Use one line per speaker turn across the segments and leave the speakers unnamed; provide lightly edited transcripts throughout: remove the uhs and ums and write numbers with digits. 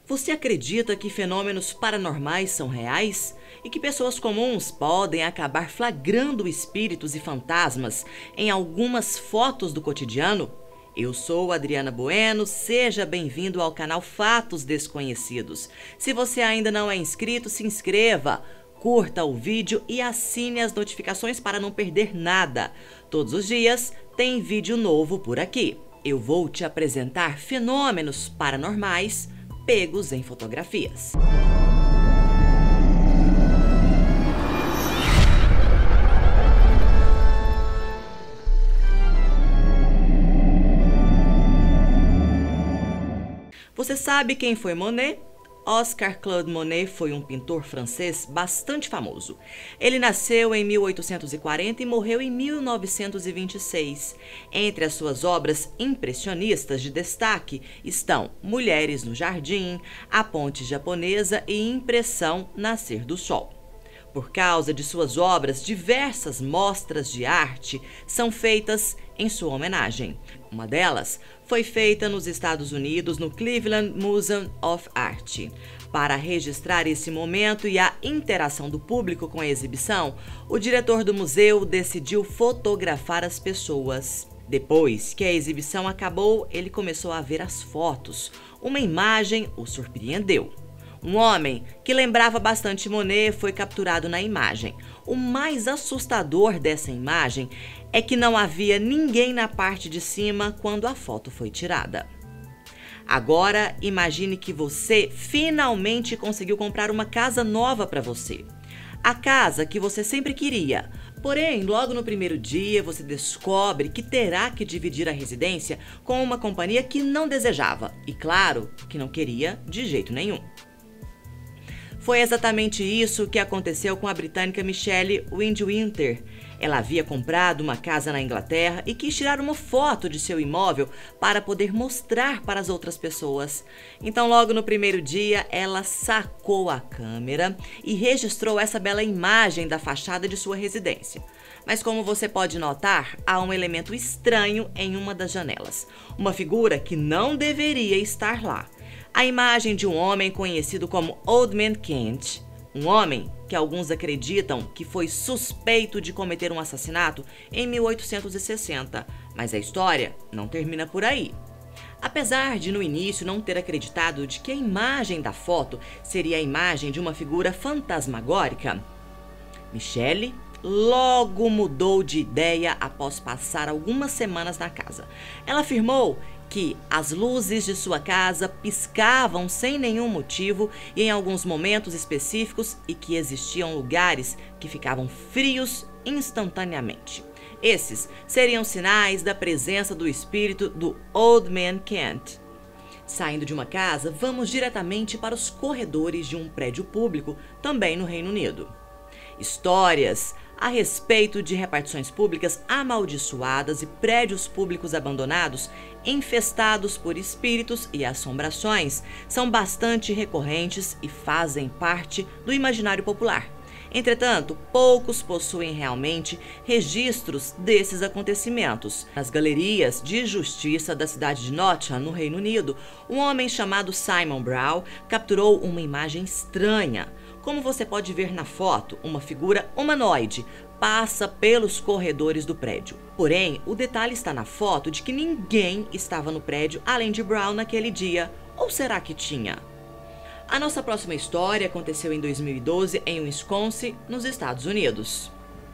Você acredita que fenômenos paranormais são reais? E que pessoas comuns podem acabar flagrando espíritos e fantasmas em algumas fotos do cotidiano? Eu sou Adriana Bueno, seja bem-vindo ao canal Fatos Desconhecidos. Se você ainda não é inscrito, se inscreva, curta o vídeo e assine as notificações para não perder nada. Todos os dias tem vídeo novo por aqui. Eu vou te apresentar fenômenos paranormais pegos em fotografias. Você sabe quem foi Monet? Oscar Claude Monet foi um pintor francês bastante famoso. Ele nasceu em 1840 e morreu em 1926. Entre as suas obras impressionistas de destaque estão Mulheres no Jardim, A Ponte Japonesa e Impressão Nascer do Sol. Por causa de suas obras, diversas mostras de arte são feitas em sua homenagem. Uma delas foi feita nos Estados Unidos, no Cleveland Museum of Art. Para registrar esse momento e a interação do público com a exibição, o diretor do museu decidiu fotografar as pessoas. Depois que a exibição acabou, ele começou a ver as fotos. Uma imagem o surpreendeu. Um homem que lembrava bastante Monet foi capturado na imagem. O mais assustador dessa imagem é que não havia ninguém na parte de cima quando a foto foi tirada. Agora, imagine que você finalmente conseguiu comprar uma casa nova para você. A casa que você sempre queria. Porém, logo no primeiro dia, você descobre que terá que dividir a residência com uma companhia que não desejava. E claro, que não queria de jeito nenhum. Foi exatamente isso que aconteceu com a britânica Michelle Windwinter. Ela havia comprado uma casa na Inglaterra e quis tirar uma foto de seu imóvel para poder mostrar para as outras pessoas. Então, logo no primeiro dia, ela sacou a câmera e registrou essa bela imagem da fachada de sua residência. Mas como você pode notar, há um elemento estranho em uma das janelas. Uma figura que não deveria estar lá. A imagem de um homem conhecido como Old Man Kent, um homem que alguns acreditam que foi suspeito de cometer um assassinato em 1860, mas a história não termina por aí. Apesar de no início não ter acreditado de que a imagem da foto seria a imagem de uma figura fantasmagórica, Michelle logo mudou de ideia após passar algumas semanas na casa. Ela afirmou que as luzes de sua casa piscavam sem nenhum motivo e em alguns momentos específicos e que existiam lugares que ficavam frios instantaneamente. Esses seriam sinais da presença do espírito do Old Man Kent. Saindo de uma casa, vamos diretamente para os corredores de um prédio público, também no Reino Unido. Histórias a respeito de repartições públicas amaldiçoadas e prédios públicos abandonados, infestados por espíritos e assombrações, são bastante recorrentes e fazem parte do imaginário popular. Entretanto, poucos possuem realmente registros desses acontecimentos. Nas galerias de justiça da cidade de Nottingham, no Reino Unido, um homem chamado Simon Brown capturou uma imagem estranha. Como você pode ver na foto, uma figura humanoide passa pelos corredores do prédio. Porém, o detalhe está na foto de que ninguém estava no prédio além de Brown naquele dia. Ou será que tinha? A nossa próxima história aconteceu em 2012 em Wisconsin, nos Estados Unidos.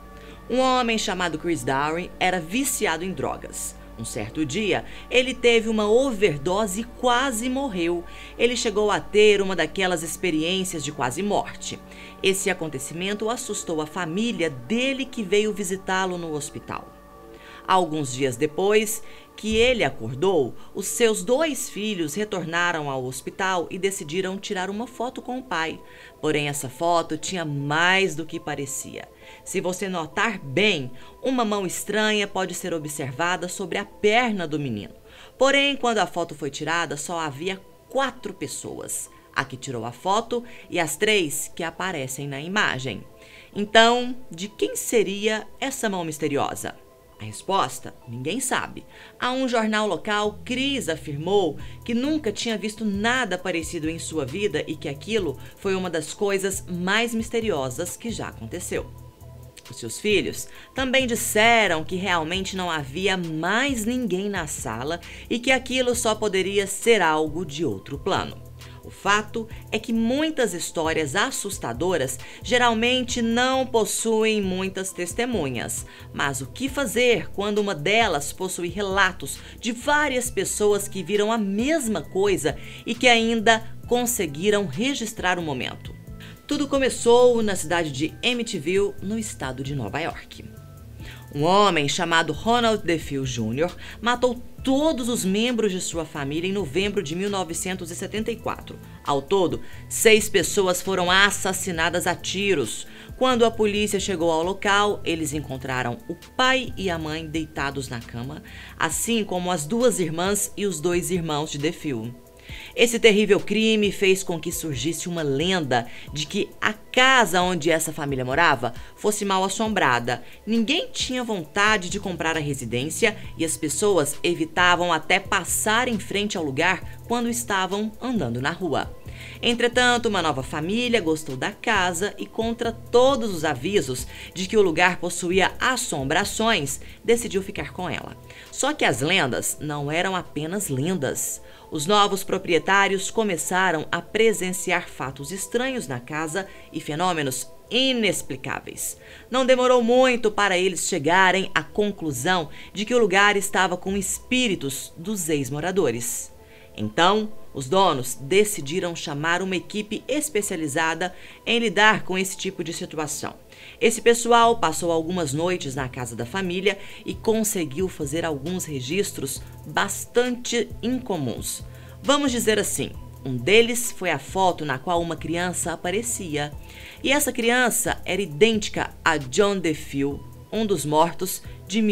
Um homem chamado Chris Dowery era viciado em drogas. Um certo dia, ele teve uma overdose e quase morreu. Ele chegou a ter uma daquelas experiências de quase morte. Esse acontecimento assustou a família dele que veio visitá-lo no hospital. Alguns dias depois que ele acordou, os seus 2 filhos retornaram ao hospital e decidiram tirar uma foto com o pai. Porém, essa foto tinha mais do que parecia. Se você notar bem, uma mão estranha pode ser observada sobre a perna do menino. Porém, quando a foto foi tirada, só havia 4 pessoas. A que tirou a foto e as 3 que aparecem na imagem. Então, de quem seria essa mão misteriosa? A resposta? Ninguém sabe. A um jornal local, Chris afirmou que nunca tinha visto nada parecido em sua vida e que aquilo foi uma das coisas mais misteriosas que já aconteceu. Os seus filhos também disseram que realmente não havia mais ninguém na sala e que aquilo só poderia ser algo de outro plano. O fato é que muitas histórias assustadoras geralmente não possuem muitas testemunhas. Mas o que fazer quando uma delas possui relatos de várias pessoas que viram a mesma coisa e que ainda conseguiram registrar o momento? Tudo começou na cidade de Amityville, no estado de Nova York. Um homem chamado Ronald DeFeo Jr. matou todos os membros de sua família em novembro de 1974. Ao todo, 6 pessoas foram assassinadas a tiros. Quando a polícia chegou ao local, eles encontraram o pai e a mãe deitados na cama, assim como as 2 irmãs e os 2 irmãos de DeFeo. Esse terrível crime fez com que surgisse uma lenda de que a casa onde essa família morava fosse mal assombrada. Ninguém tinha vontade de comprar a residência e as pessoas evitavam até passar em frente ao lugar quando estavam andando na rua. Entretanto, uma nova família gostou da casa e, contra todos os avisos de que o lugar possuía assombrações, decidiu ficar com ela. Só que as lendas não eram apenas lendas. Os novos proprietários começaram a presenciar fatos estranhos na casa e fenômenos inexplicáveis. Não demorou muito para eles chegarem à conclusão de que o lugar estava com espíritos dos ex-moradores. Então, os donos decidiram chamar uma equipe especializada em lidar com esse tipo de situação. Esse pessoal passou algumas noites na casa da família e conseguiu fazer alguns registros bastante incomuns. Vamos dizer assim, um deles foi a foto na qual uma criança aparecia. E essa criança era idêntica a John DeFeo, um dos mortos de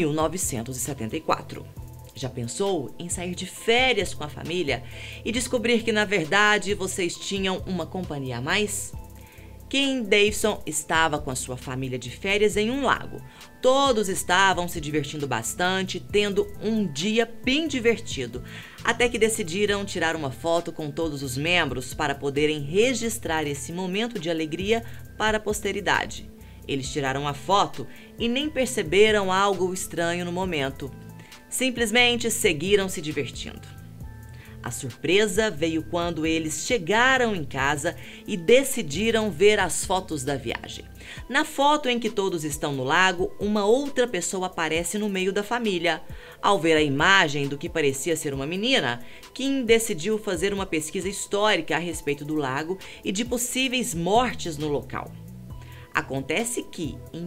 1974. Já pensou em sair de férias com a família e descobrir que, na verdade, vocês tinham uma companhia a mais? Kim Davidson estava com a sua família de férias em um lago. Todos estavam se divertindo bastante, tendo um dia bem divertido, até que decidiram tirar uma foto com todos os membros para poderem registrar esse momento de alegria para a posteridade. Eles tiraram a foto e nem perceberam algo estranho no momento. Simplesmente seguiram se divertindo. A surpresa veio quando eles chegaram em casa e decidiram ver as fotos da viagem. Na foto em que todos estão no lago, uma outra pessoa aparece no meio da família. Ao ver a imagem do que parecia ser uma menina, Kim decidiu fazer uma pesquisa histórica a respeito do lago e de possíveis mortes no local. Acontece que, em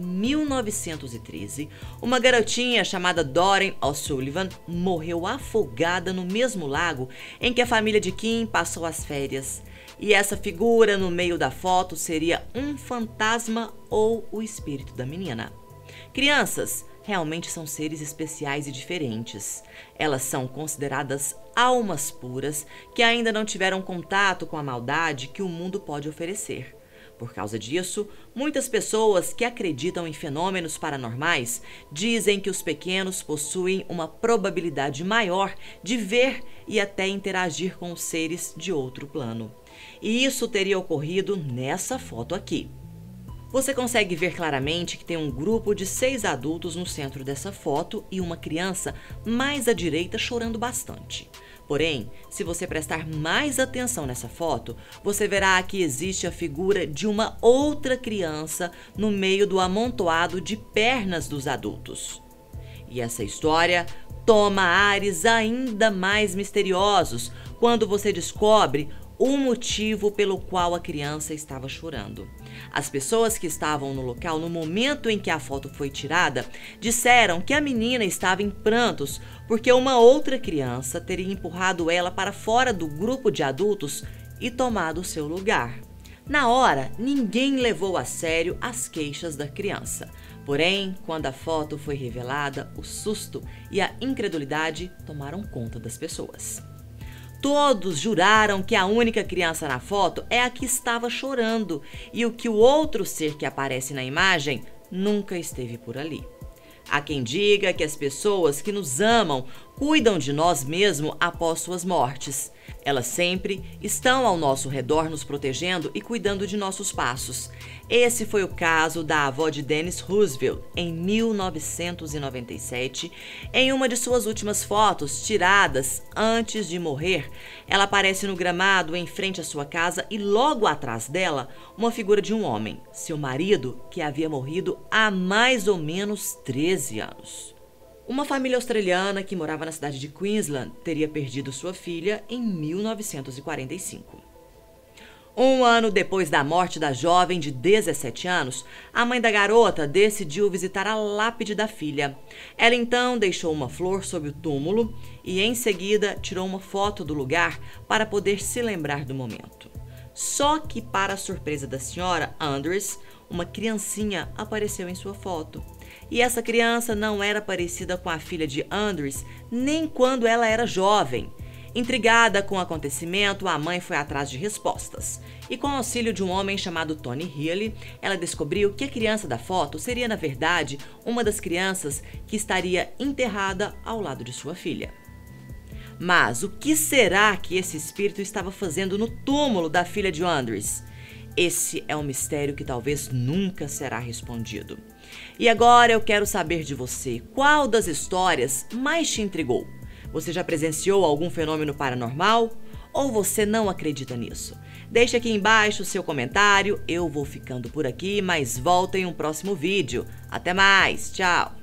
1913, uma garotinha chamada Doreen O'Sullivan morreu afogada no mesmo lago em que a família de Kim passou as férias. E essa figura no meio da foto seria um fantasma ou o espírito da menina. Crianças realmente são seres especiais e diferentes. Elas são consideradas almas puras que ainda não tiveram contato com a maldade que o mundo pode oferecer. Por causa disso, muitas pessoas que acreditam em fenômenos paranormais dizem que os pequenos possuem uma probabilidade maior de ver e até interagir com os seres de outro plano. E isso teria ocorrido nessa foto aqui. Você consegue ver claramente que tem um grupo de 6 adultos no centro dessa foto e uma criança mais à direita chorando bastante. Porém, se você prestar mais atenção nessa foto, você verá que existe a figura de uma outra criança no meio do amontoado de pernas dos adultos. E essa história toma ares ainda mais misteriosos quando você descobre o motivo pelo qual a criança estava chorando. As pessoas que estavam no local no momento em que a foto foi tirada disseram que a menina estava em prantos porque uma outra criança teria empurrado ela para fora do grupo de adultos e tomado seu lugar. Na hora, ninguém levou a sério as queixas da criança. Porém, quando a foto foi revelada, o susto e a incredulidade tomaram conta das pessoas. Todos juraram que a única criança na foto é a que estava chorando e que o outro ser que aparece na imagem nunca esteve por ali. Há quem diga que as pessoas que nos amam cuidam de nós mesmos após suas mortes. Elas sempre estão ao nosso redor nos protegendo e cuidando de nossos passos. Esse foi o caso da avó de Dennis Roosevelt em 1997. Em uma de suas últimas fotos, tiradas antes de morrer, ela aparece no gramado em frente à sua casa e logo atrás dela, uma figura de um homem, seu marido, que havia morrido há mais ou menos 13 anos. Uma família australiana que morava na cidade de Queensland teria perdido sua filha em 1945. Um ano depois da morte da jovem de 17 anos, a mãe da garota decidiu visitar a lápide da filha. Ela então deixou uma flor sob o túmulo e, em seguida, tirou uma foto do lugar para poder se lembrar do momento. Só que, para a surpresa da senhora Andrews, uma criancinha apareceu em sua foto. E essa criança não era parecida com a filha de Andrews nem quando ela era jovem. Intrigada com o acontecimento, a mãe foi atrás de respostas. E com o auxílio de um homem chamado Tony Healy, ela descobriu que a criança da foto seria, na verdade, uma das crianças que estaria enterrada ao lado de sua filha. Mas o que será que esse espírito estava fazendo no túmulo da filha de Andrews? Esse é um mistério que talvez nunca será respondido. E agora eu quero saber de você, qual das histórias mais te intrigou? Você já presenciou algum fenômeno paranormal? Ou você não acredita nisso? Deixe aqui embaixo o seu comentário. Eu vou ficando por aqui, mas volto em um próximo vídeo. Até mais, tchau!